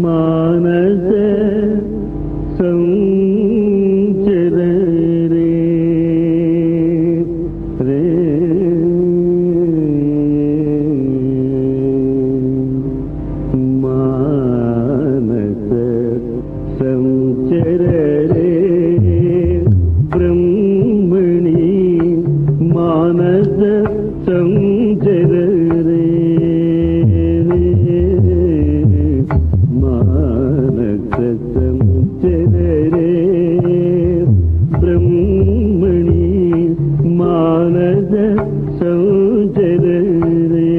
मानस संचर रे रे मानस संचर रे ब्रह्मणि मानस संचर रे मानस संचर रे ब्रह्मणि मानस संचर रे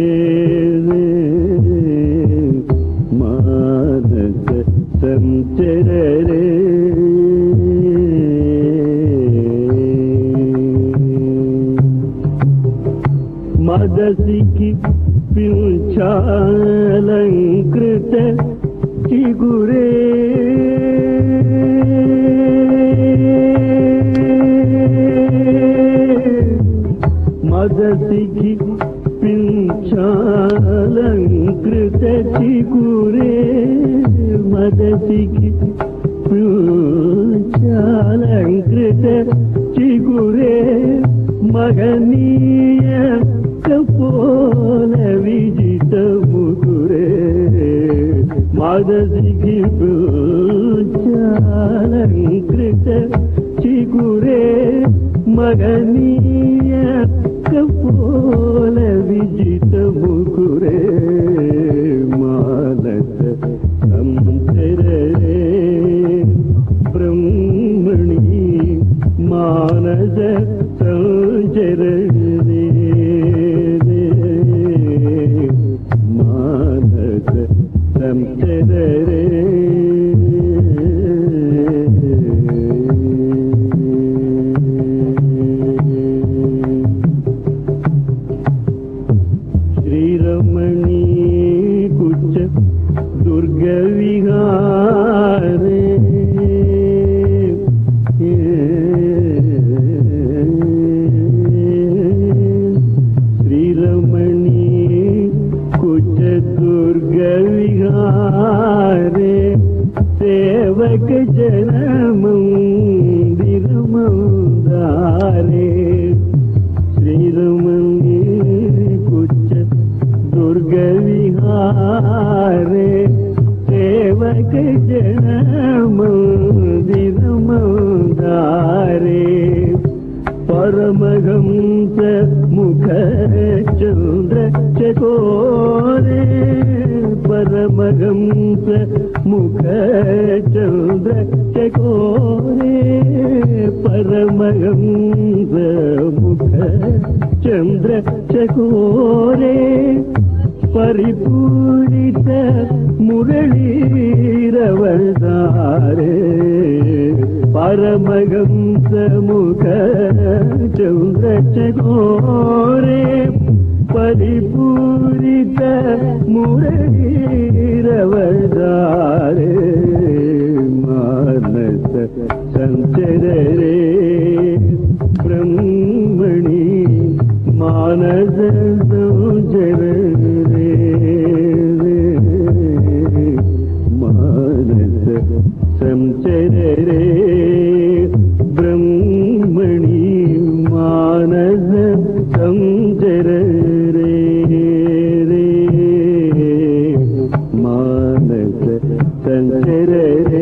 मानस संचर रे मदसिकी पिंचालंकृत चिगुरे मदसिकी पिंचालंकृत चिगुरे मदसिकी पिंचालंकृत चिगुरे मगनीय कपोल विजित मुकुरे मादसिकी पिंचालंकृत चिगुरे मगनीय कपोल विजित मुकुरे मानस संचर रे ब्रह्मणि मानस संचर रे मानस संचर रे श्रीरमणी कुच दुर्ग विहारे श्रीरमणी कुच दुर्ग विहारे सेवक जन मंदिर मंदारे श्रीरमणी कुच दुर्ग विहारे सेवक जन मंदिर मंदारे परमहंस मुख चंद्र चकोरे परमहंस मुख चंद्र चकोरे परमहंस मुख चंद्र चकोरे परिपूरित मुरलीरवदारे परमहंस मुख चंद्र चकोरे परिपूरित मुरलीरवदारे मानस संचर रे ब्रह्मणि मानस संचर रे मानस संचर रे ब्रह्मणि मानस संचर रे मानस संचर रे